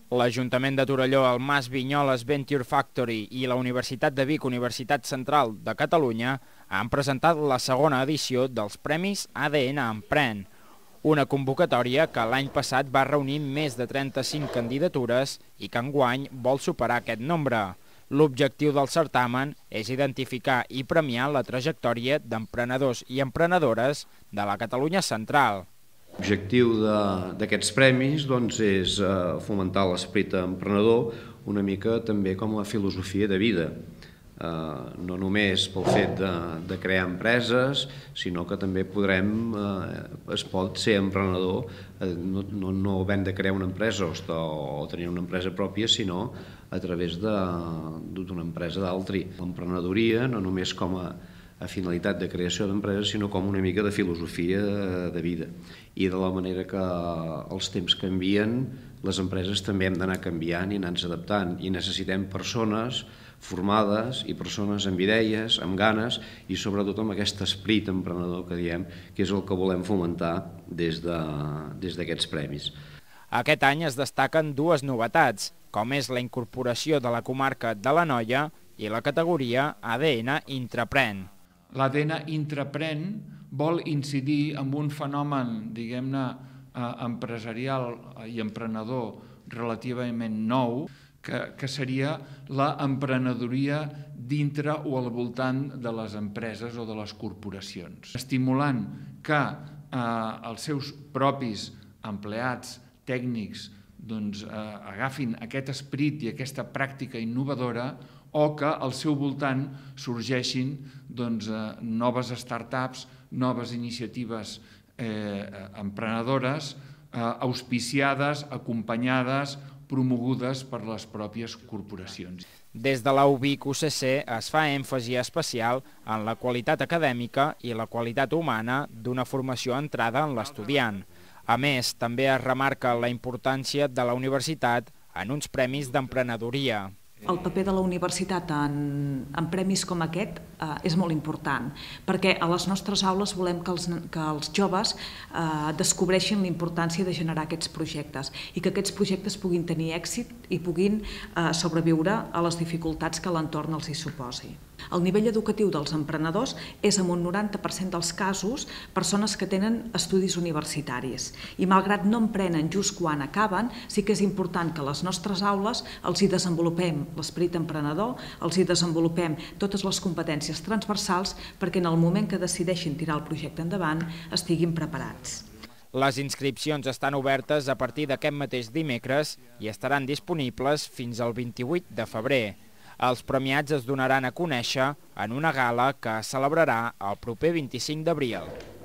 L'Ajuntament de Torelló, el Mas Vinyoles Venture Factory i la Universitat de Vic, Universitat Central de Catalunya, han presentat la segona edició dels Premis ADN Emprèn, una convocatòria que l'any passat va reunir més de 35 candidatures i que enguany vol superar aquest nombre. L'objectiu del certamen és identificar i premiar la trajectòria d'emprenedors i emprenedores de la Catalunya central. L'objectiu d'aquests premis és fomentar l'esperit emprenedor una mica també com a filosofia de vida. No només pel fet de crear empreses, sinó que també es pot ser emprenedor no havent de crear una empresa o tenir una empresa pròpia, sinó a través d'una empresa d'altri. L'emprenedoria no només com a finalitat de creació d'empreses, sinó com una mica de filosofia de vida. I de la manera que els temps canvien, les empreses també hem d'anar canviant i anar-nos adaptant, i necessitem persones formades i persones amb idees, amb ganes i sobretot amb aquest esperit emprenedor que diem, que és el que volem fomentar des d'aquests premis. Aquest any es destaquen dues novetats, com és la incorporació de la comarca de l'Anoia i la categoria ADN Intrapren. L'ADN Intrapren vol incidir en un fenomen, diguem-ne, empresarial i emprenedor relativament nou, que seria l'emprenedoria dintre o al voltant de les empreses o de les corporacions, estimulant que els seus propis empleats tècnics agafin aquest esperit i aquesta pràctica innovadora, o que al seu voltant sorgeixin noves startups, noves iniciatives emprenedores, auspiciades, acompanyades, promogudes per les pròpies corporacions. Des de la UVic UCC es fa èmfasi especial en la qualitat acadèmica i la qualitat humana d'una formació entrada en l'estudiant. A més, també es remarca la importància de la universitat en uns premis d'emprenedoria. El paper de la universitat en premis com aquest és molt important, perquè a les nostres aules volem que els joves descobreixin la importància de generar aquests projectes i que aquests projectes puguin tenir èxit i puguin sobreviure a les dificultats que l'entorn els hi suposi. El nivell educatiu dels emprenedors és en un 90% dels casos persones que tenen estudis universitaris i malgrat no emprenen just quan acaben, sí que és important que a les nostres aules els hi desenvolupem l'esperit emprenedor, els hi desenvolupem totes les competències transversals perquè en el moment que decideixin tirar el projecte endavant estiguin preparats. Les inscripcions estan obertes a partir d'aquest mateix dimecres i estaran disponibles fins al 28 de febrer. Els premiats es donaran a conèixer en una gala que es celebrarà el proper 25 d'abril.